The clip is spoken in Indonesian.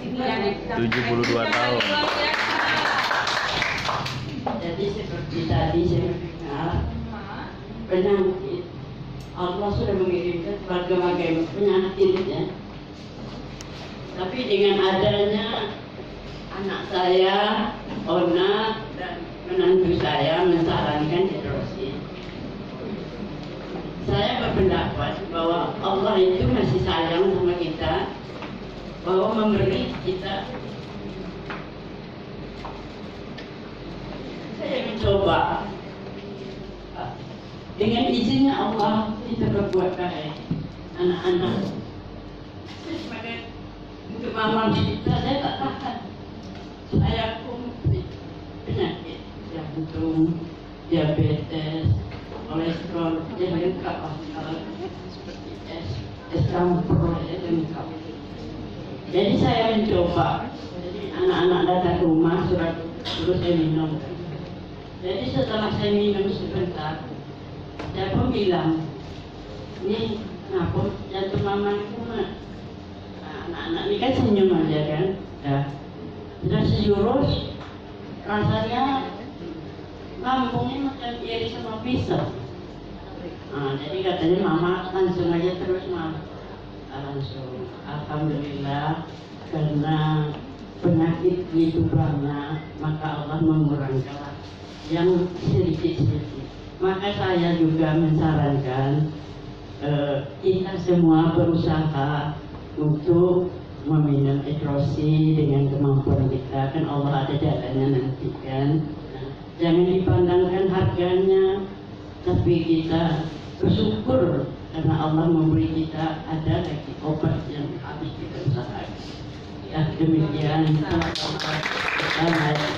72 tahun. Jadi seperti tadi saya dengar penyakit, Allah sudah mengirimkan berbagai penyakit ya. Tapi dengan adanya anak saya, Ona, dan menantu saya mensarankan hidrosis, saya berpendapat bahwa Allah itu masih sayang sama kita, bahwa memberi kita. Saya mencoba dengan izinnya Allah kita berbuat baik anak-anak. Saya sebagai untuk mama kita, saya tak tahan. Saya pun penyakit jantung, diabetes, kolesterol, dia lengkap kalau seperti es campur ya lengkap. Jadi saya mencoba. Jadi anak-anak datang ke rumah suruh saya minum. Jadi setelah saya minum sebentar, saya pun bilang, ini kenapa jantung mama itu mah? Anak-anak ini kan senyum aja kan, ya. Sudah sejurus, rasanya lambungnya macam iri sama pisau. Jadi katanya mama langsung aja terus langsung. Alhamdulillah, karena penyakit itu banyak, maka Allah mengurangkan yang sedikit-sedikit. Maka saya juga mensarankan kita semua berusaha untuk meminum hidrosis dengan kemampuan kita, kan Allah ada jalannya nanti kan. Jangan dipandangkan harganya, tapi kita bersyukur karena Allah memberi kita ada lagi obat yang habis kita usahakan. Ya demikian.